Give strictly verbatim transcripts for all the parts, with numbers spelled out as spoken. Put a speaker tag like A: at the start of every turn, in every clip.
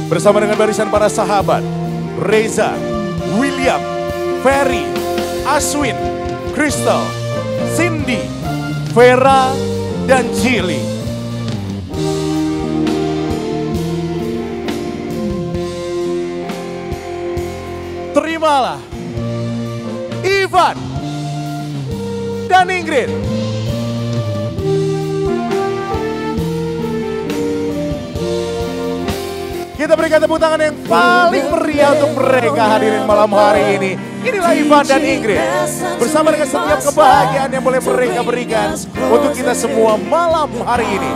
A: bersama dengan barisan para sahabat, Reza, William, Ferry, Aswin, Crystal, Cindy, Vera, dan Jili. Terimalah Ivan dan Ingrid. Kita berikan tepuk tangan yang paling meriah untuk mereka hadirin malam hari ini. Inilah Ivan dan Ingrid bersama dengan setiap kebahagiaan yang boleh mereka berikan untuk kita semua malam hari ini.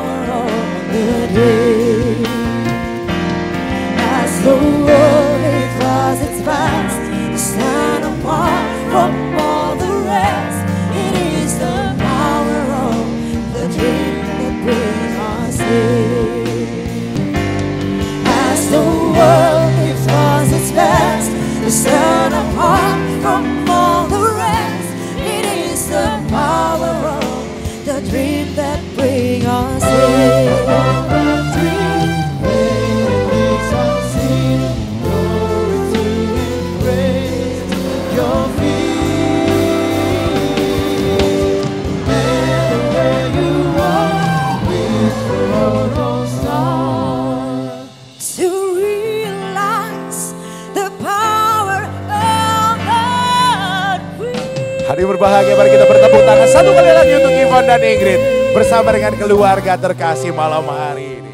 A: As the world was its past, stand apart from all the rest. It is the power of the dream that brings us here. As the world was its past, stand apart from all the rest. It is the power of the dream that brings us here. Hari berbahagia, mari kita bertepuk tangan satu kali lagi untuk Ivan dan Ingrid bersama dengan keluarga terkasih malam hari ini.